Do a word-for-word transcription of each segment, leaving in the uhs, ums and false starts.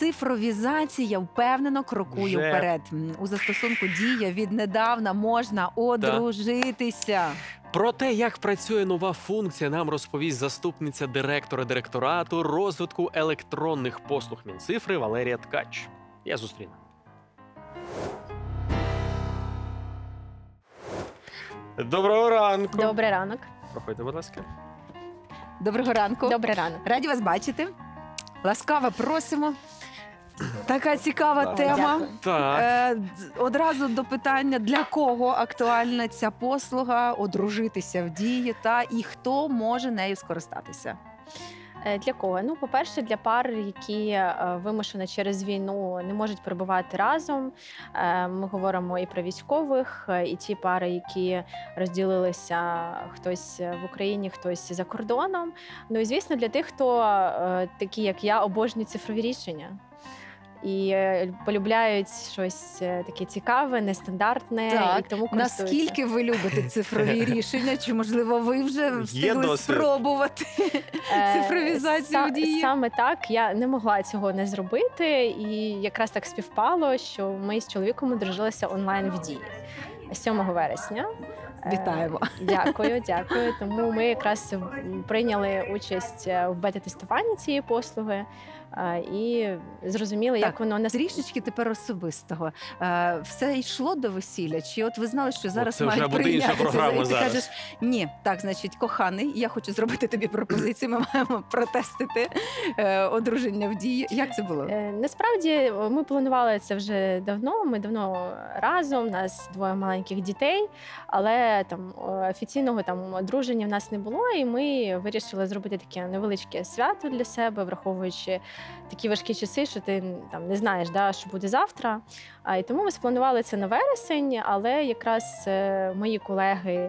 цифровізація впевнено крокує Вже. вперед. У застосунку «Дія» віднедавна можна одружитися. Про те, як працює нова функція, нам розповість заступниця директора директорату розвитку електронних послуг Мінцифри Валерія Ткач. Я зустріну. Доброго ранку. Добрий ранок. Проходьте, будь ласка. Доброго ранку. Добрий ранок. Раді вас бачити. Ласкаво просимо. Така цікава Так. тема. Дякую. Так. Е, д- одразу до питання, для кого актуальна ця послуга одружитися в Дії та і хто може нею скористатися? Е, Для кого? Ну, по-перше, для пар, які е, вимушено через війну не можуть перебувати разом. Е, Ми говоримо і про військових, е, і ті пари, які розділилися, хтось в Україні, хтось за кордоном. Ну і звісно, для тих, хто е, такі, як я, обожнюють цифрові рішення. І е, полюбляють щось е, таке цікаве, нестандартне, Так. і тому користуються. Наскільки ви любите цифрові рішення? Чи, можливо, ви вже встигли досвід. спробувати Е, цифровізацію са- в Дії? Саме так, я не могла цього не зробити, і якраз так співпало, що ми з чоловіком одружилися онлайн в Дії сьомого вересня. Е, Вітаємо. Дякую, дякую. Тому ми якраз м, прийняли участь е, в бета-тестуванні цієї послуги е, і зрозуміли, Так, як воно нас Трішечки тепер особистого. Е, все йшло до весілля? Чи от ви знали, що зараз це вже мають буде інша прийняти це? програма І ти зараз. кажеш, ні, так, значить, коханий, я хочу зробити тобі пропозицію, ми маємо протестити е, одруження в Дії. Як це було? Е, Насправді ми планували це вже давно. Ми давно разом, у нас двоє маленьких дітей, але там офіційного там одруження в нас не було, і ми вирішили зробити таке невеличке свято для себе, враховуючи такі важкі часи, що ти там не знаєш, да, що буде завтра. А і тому ми спланували це на вересень, але якраз е, мої колеги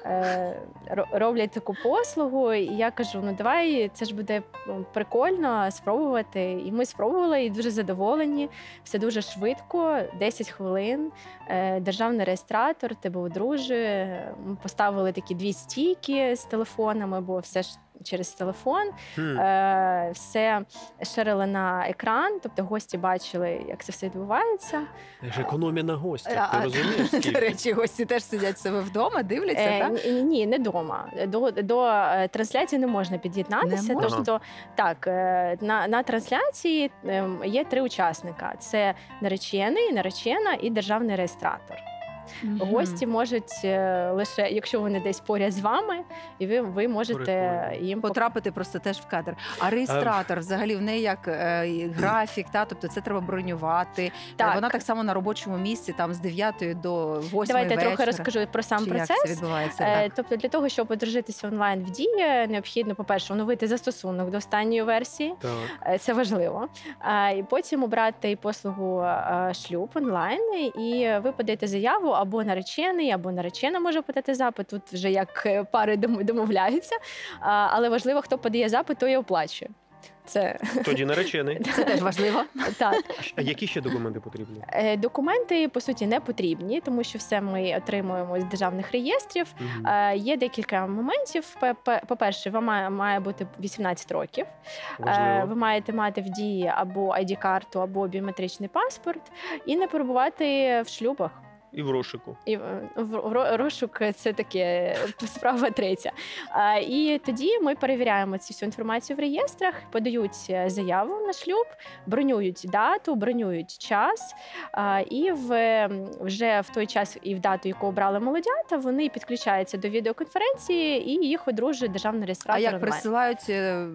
е, ро- роблять таку послугу, і я кажу: ну давай, це ж буде ну, прикольно спробувати. І ми спробували, і дуже задоволені. Все дуже швидко, десять хвилин. Е, Державний реєстратор тебе одружує. Ми поставили такі дві стійки з телефонами, бо все ж через телефон. Хм. Е, Все ширили на екран, тобто гості бачили, як це все відбувається. Це ж економія на гостях, А, ти розумієш? До скільки? речі, гості теж сидять себе вдома, дивляться, Е, так? ні, ні, не вдома. До, до е, трансляції не можна під'єднатися. Не можна? Тобто, так, е, на, на трансляції ем, є три учасника: це наречений, наречена і державний реєстратор. Мгм. Гості можуть е, лише, якщо вони десь поряд з вами, і ви, ви можете Прикольно. їм Потрапити просто теж в кадр. А реєстратор взагалі в неї як е, і графік, та тобто це треба бронювати. Так. Е, Вона так само на робочому місці, там з дев'ятої до восьмої Давайте я вечора. трохи розкажу про сам Чи як процес. це відбувається? Е, Так. Тобто для того, щоб одружитися онлайн в Дії, необхідно, по-перше, оновити застосунок до останньої версії. Так. Е, Це важливо. А, І потім обрати послугу е, шлюб онлайн, і ви подаєте заяву або наречений, або наречена може подати запит. Тут вже як е, пари дом- домовляються. А, Але важливо, хто подає запит, той і оплачує. Це Тоді наречений. Це теж важливо. так. А які ще документи потрібні? Е, Документи по суті не потрібні, тому що все ми отримуємо з державних реєстрів. Мгм. Е, Є декілька моментів. Пе- пе- По-перше, вам має, має бути вісімнадцять років. Е, Важливо. Ви маєте мати в дії або ай ді-карту, або біометричний паспорт, і не перебувати в шлюбах. І в розшуку. І в в- в ро- розшук це таке справа третя. А, І тоді ми перевіряємо цю всю інформацію в реєстрах, подають е, заяву на шлюб, бронюють дату, бронюють час. А, І в вже в той час і в дату, яку обрали молодята, вони підключаються до відеоконференції і їх одружує державний А реєстратор як онлайн. присилають, е,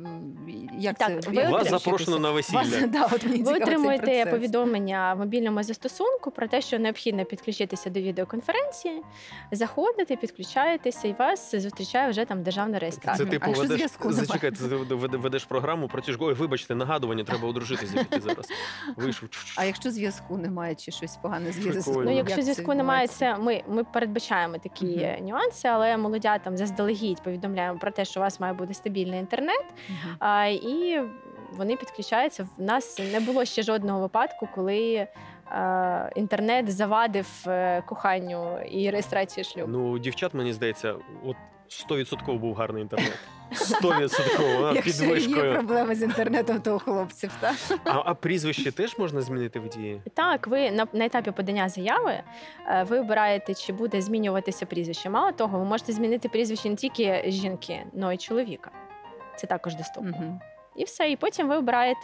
як Так, це? ви як Вас отримуєте запрошено на Вас, весілля. да, от мені Ви цікаво цей отримуєте процес. повідомлення в мобільному застосунку про те, що необхідно підключитися до відеоконференції, заходите, підключаєтеся, і вас зустрічає вже там державний Це реєстратор. А типу якщо ведеш, зв'язку немає? зачекай, ти веде- ведеш програму, працюєш, ой, вибачте, нагадування, треба одружитися піти зараз. Вийшов. А якщо зв'язку немає чи щось погане зв'язку? Прикольно. Ну, Як якщо зв'язку немає, це ми, ми передбачаємо такі Мгм. нюанси, але молодятам заздалегідь повідомляємо про те, що у вас має бути стабільний інтернет, Мгм. а, і вони підключаються. В нас не було ще жодного випадку, коли е, інтернет завадив е, коханню і реєстрації шлюбу. Ну, дівчат, мені здається, от сто відсотків був гарний інтернет. сто відсотків, Якщо є підвишкою. проблеми з інтернетом, то у хлопців, так? А, а прізвище теж можна змінити в дії? Так, ви на, на етапі подання заяви е, ви обираєте, чи буде змінюватися прізвище. Мало того, ви можете змінити прізвище не тільки жінки, але й чоловіка. Це також доступно. Мгм. І все. І потім ви обираєте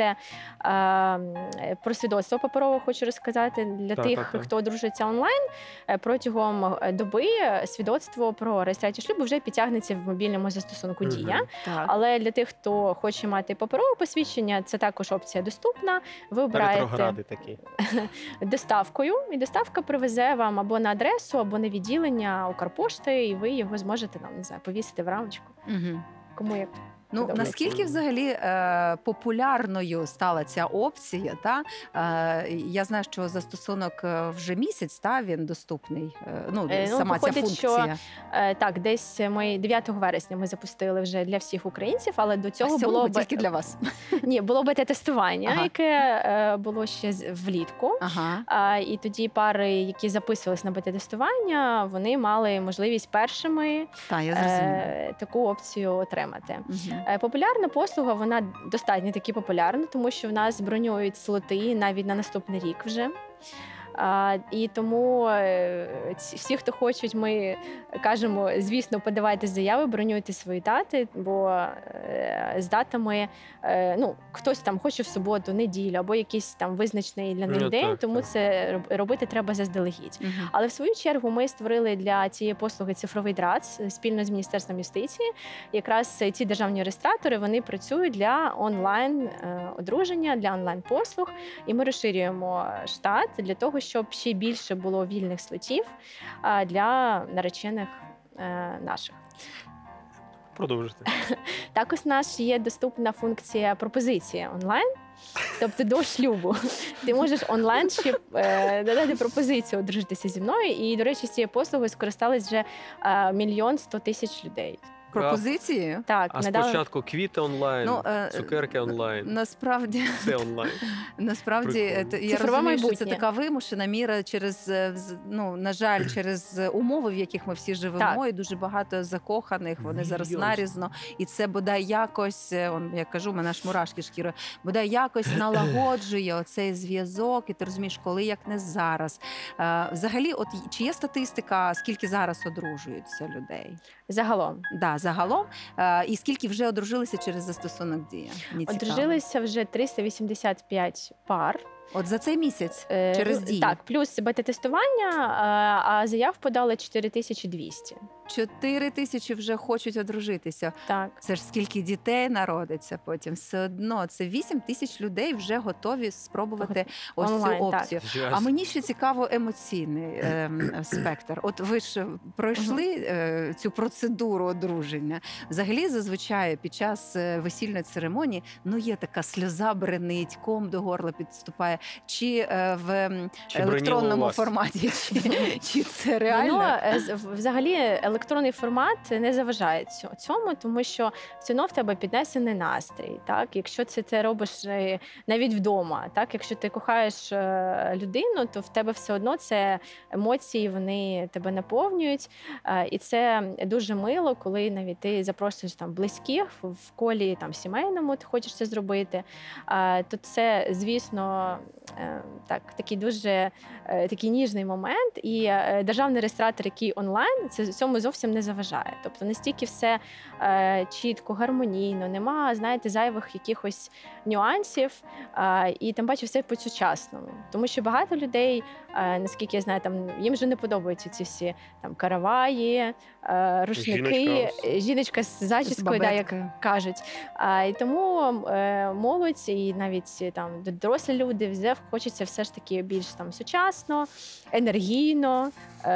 е, про свідоцтво паперове, хочу розказати для Так, тих, так, так. хто одружується онлайн. Е, Протягом доби свідоцтво про реєстрацію шлюбу вже підтягнеться в мобільному застосунку Мгм. Дія. Так. Але для тих, хто хоче мати паперове посвідчення, це також опція доступна. Ви обираєте Ретрогради такі. доставкою, і доставка привезе вам або на адресу, або на відділення Укрпошти, і ви його зможете там, не знаю, повісити в рамочку. Мгм. Кому як. Ну, Подобається. наскільки взагалі е, популярною стала ця опція? Та? Е, я знаю, що застосунок е, вже місяць, та, він доступний, е, ну, Е, ну, сама ця виходить, що функція. Е, Так, десь ми дев'ятого вересня ми запустили вже для всіх українців, але до А цього сьомого було б- тільки для вас. Ні, було бета-тестування, Ага. яке е, було ще з- влітку. Ага. А, і тоді пари, які записувались на бета-тестування, вони мали можливість першими Та, я зрозуміла. е, таку опцію отримати. Мгм. Е, Популярна послуга, вона достатньо таки популярна, тому що в нас бронюють слоти навіть на наступний рік вже. А, і тому е, ці- всі, хто хочуть, ми кажемо, звісно, подавайте заяви, бронюйте свої дати, бо е, з датами, е, ну, хтось там хоче в суботу, неділю або якийсь там визначений для них Ну, день, так, тому так. це роб- робити треба заздалегідь. Мгм. Але в свою чергу ми створили для цієї послуги цифровий ДРАЦ спільно з Міністерством юстиції. Якраз ці державні реєстратори вони працюють для онлайн е, одруження, для онлайн послуг, і ми розширюємо штат для того, щоб ще більше було вільних слотів а, для наречених е, наших. Продовжуйте. Також у нас є доступна функція пропозиції онлайн. Тобто до шлюбу ти можеш онлайн ще е, додати пропозицію одружитися зі мною. І, до речі, з цією послугою скористались вже е, мільйон сто тисяч людей. Пропозиції? Так, А надали- спочатку квіти онлайн, Ну, е, цукерки онлайн, Насправді, все онлайн. насправді е, Прикольно. т- я Цифрове розумію, що це майбутнє. така вимушена міра через, е, вз- ну, на жаль, через е, умови, в яких ми всі живемо, Так. і дуже багато закоханих, вони зараз Мільйон. нарізно, і це бодай якось, е, он, я кажу, мене аж мурашки шкірою, бодай якось налагоджує оцей зв'язок, і ти розумієш, коли, як не зараз. Е, Взагалі, от й- чи є статистика, скільки зараз одружуються людей? загалом. Да, загалом. Е, І скільки вже одружилися через застосунок Дія? Мені цікаво. Одружилися вже триста вісімдесят п'ять пар. От за цей місяць Е, через ну, Дію. Так, плюс бета-тестування, а, а заяв подали чотири тисячі двісті. Чотири тисячі вже хочуть одружитися. Так. Це ж скільки дітей народиться потім. Все одно це вісім тисяч людей вже готові спробувати ось Онлайн, цю так. опцію. А мені ще цікаво емоційний ем, спектр. От ви ж пройшли е, цю процедуру одруження. Взагалі, зазвичай під час е, весільної церемонії ну є така сльоза бренить, ком до горла підступає. Чи е, в ем, Чи броніло у електронному вас? форматі, чи, чи це реально? Воно, е, з- в- взагалі електронний формат не заважає цьо- цьому, тому що все одно в тебе піднесений настрій. Так? Якщо це ти робиш е, навіть вдома, так? Якщо ти кохаєш е, людину, то в тебе все одно це емоції, вони тебе наповнюють. Е, І це дуже мило, коли навіть ти запрошуєш там близьких в в колі там сімейному, ти хочеш це зробити. Е, То це, звісно, е, так, такий дуже е, такий ніжний момент. І е, державний реєстратор, який онлайн, це цьому зовсім не заважає. Тобто настільки все е, чітко, гармонійно, нема, знаєте, зайвих якихось нюансів, е, і тим паче все по-сучасному. Тому що багато людей, е, наскільки я знаю, там їм вже не подобаються ці всі там караваї, е, рушники, Жіночка. е, жіночка з зачіскою, да, як бабеткою. кажуть. А, і тому е, молодь і навіть е, там д- дорослі люди вже хочеться все ж таки більш там сучасно, енергійно.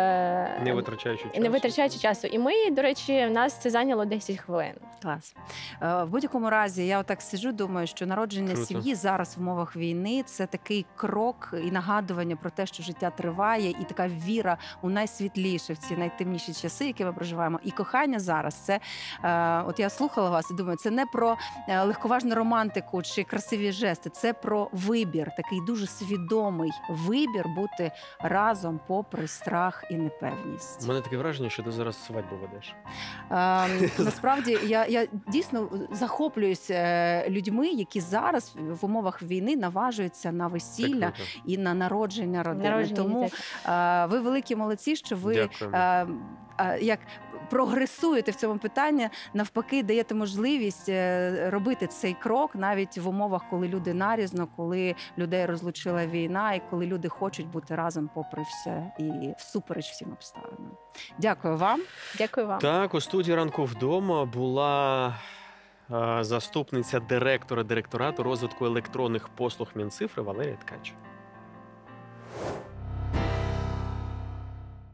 Е, Не витрачаючи часу. не витрачаючи часу. І ми, до речі, в нас це зайняло десять хвилин. Клас. Е, В будь-якому разі, я отак сиджу, думаю, що народження Круто. сім'ї зараз в умовах війни це такий крок і нагадування про те, що життя триває, і така віра у найсвітліше в ці найтемніші часи, які ми проживаємо. І кохання зараз це е, от я слухала вас і думаю, це не про е, легковажну романтику чи красиві жести, це про вибір, такий такий дуже свідомий вибір бути разом попри страх і непевність. У мене таке враження, що ти зараз свадьбу ведеш. Е, насправді я, я дійсно захоплююся е, людьми, які зараз в умовах війни наважуються на весілля Так круто. і на народження родини. Народження Тому дітей. е, ви великі молодці, що ви Дякую. е, е, як прогресуєте в цьому питанні, навпаки, даєте можливість е, робити цей крок навіть в умовах, коли люди нарізно, коли людей розлучила війна, і коли люди хочуть бути разом попри все і всупереч всім обставинам. Дякую вам. Дякую вам. Так, у студії «Ранку вдома» була е, заступниця директора директорату розвитку електронних послуг Мінцифри Валерія Ткач.